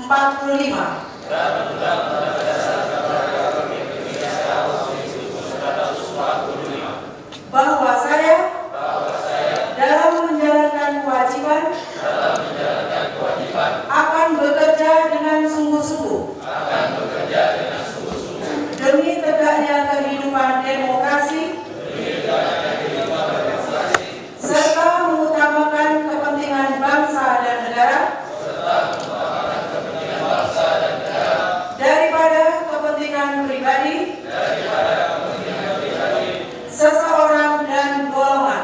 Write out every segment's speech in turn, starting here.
45. Bahwa saya dalam menjalankan kewajiban akan bekerja dengan sungguh-sungguh demi tegaknya kehidupan demokrasi serta mengutamakan kepentingan bangsa dan negara daripada kepentingan pribadi seseorang dan golongan.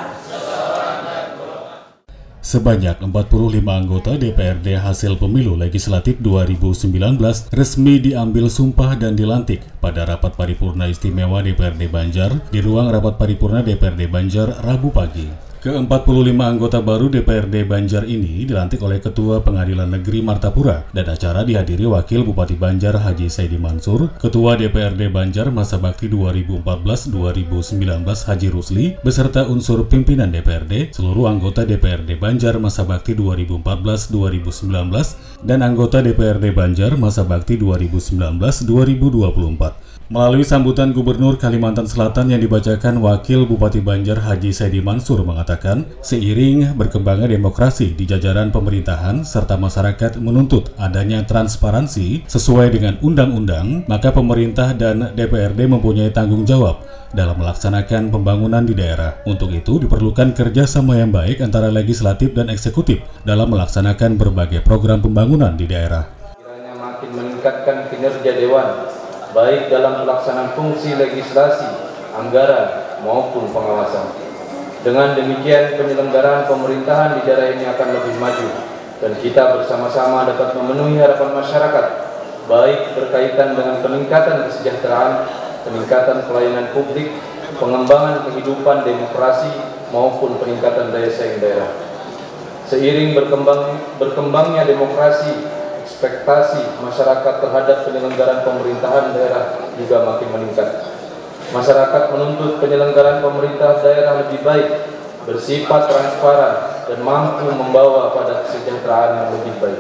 Sebanyak 45 anggota DPRD hasil pemilu legislatif 2019 resmi diambil sumpah dan dilantik pada rapat paripurna istimewa DPRD Banjar di ruang rapat paripurna DPRD Banjar Rabu pagi. Ke-45 anggota baru DPRD Banjar ini dilantik oleh Ketua Pengadilan Negeri Martapura dan acara dihadiri Wakil Bupati Banjar Haji Saidi Mansur, Ketua DPRD Banjar masa bakti 2014-2019 Haji Rusli, beserta unsur pimpinan DPRD, seluruh anggota DPRD Banjar masa bakti 2014-2019 dan anggota DPRD Banjar masa bakti 2019-2024. Melalui sambutan Gubernur Kalimantan Selatan yang dibacakan Wakil Bupati Banjar Haji Saidi Mansur mengatakan, seiring berkembangnya demokrasi di jajaran pemerintahan serta masyarakat menuntut adanya transparansi sesuai dengan undang-undang, maka pemerintah dan DPRD mempunyai tanggung jawab dalam melaksanakan pembangunan di daerah. Untuk itu diperlukan kerjasama yang baik antara legislatif dan eksekutif dalam melaksanakan berbagai program pembangunan di daerah. Kiranya makin meningkatkan kinerja Dewan baik dalam pelaksanaan fungsi legislasi, anggaran, maupun pengawasan. Dengan demikian, penyelenggaraan pemerintahan di daerah ini akan lebih maju, dan kita bersama-sama dapat memenuhi harapan masyarakat, baik berkaitan dengan peningkatan kesejahteraan, peningkatan pelayanan publik, pengembangan kehidupan demokrasi, maupun peningkatan daya saing daerah. Seiring berkembangnya demokrasi, ekspektasi masyarakat terhadap penyelenggaraan pemerintahan daerah juga makin meningkat. Masyarakat menuntut penyelenggaraan pemerintah daerah lebih baik, bersifat transparan, dan mampu membawa pada kesejahteraan yang lebih baik.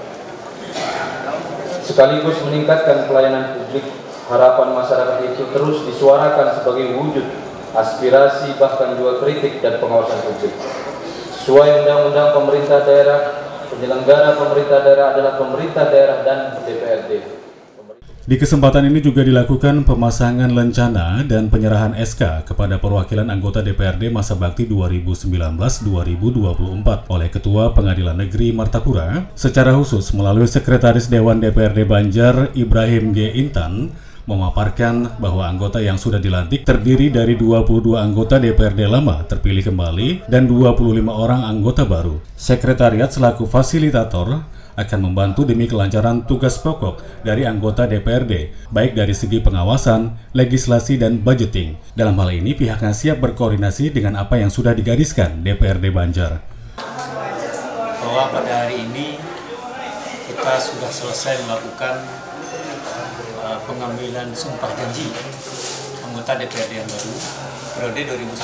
Sekaligus meningkatkan pelayanan publik, harapan masyarakat itu terus disuarakan sebagai wujud aspirasi bahkan juga kritik dan pengawasan publik. Sesuai Undang-Undang Pemerintah Daerah, penyelenggara pemerintah daerah adalah pemerintah daerah dan DPRD. Di kesempatan ini juga dilakukan pemasangan lencana dan penyerahan SK kepada perwakilan anggota DPRD masa bakti 2019-2024 oleh Ketua Pengadilan Negeri Martapura, secara khusus melalui Sekretaris Dewan DPRD Banjar Ibrahim G. Intan, memaparkan bahwa anggota yang sudah dilantik terdiri dari 22 anggota DPRD lama terpilih kembali dan 25 orang anggota baru. Sekretariat selaku fasilitator akan membantu demi kelancaran tugas pokok dari anggota DPRD, baik dari segi pengawasan, legislasi, dan budgeting. Dalam hal ini pihaknya siap berkoordinasi dengan apa yang sudah digariskan DPRD Banjar. Bahwa pada hari ini kita sudah selesai melakukan pengambilan sumpah janji anggota DPRD yang baru periode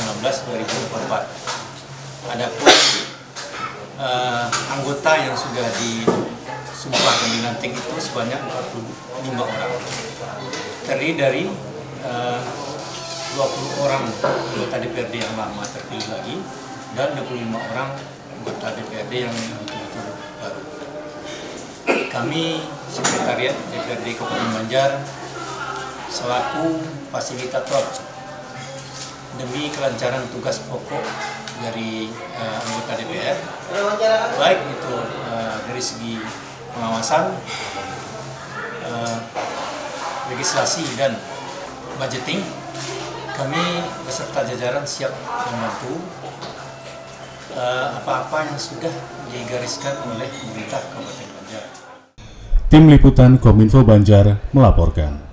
2019-2024. Adapun anggota yang sudah disumpah dan dilantik itu sebanyak 45 orang, terdiri dari 20 orang anggota DPRD yang lama terpilih lagi dan 25 orang anggota DPRD yang betul-betul baru. Kami Sekretariat DPRD Kabupaten Banjar selaku fasilitator demi kelancaran tugas pokok dari anggota DPR, baik itu dari segi pengawasan, legislasi, dan budgeting. Kami beserta jajaran siap membantu apa-apa yang sudah digariskan oleh pemerintah Kabupaten Banjar. Tim Liputan Kominfo Banjar melaporkan.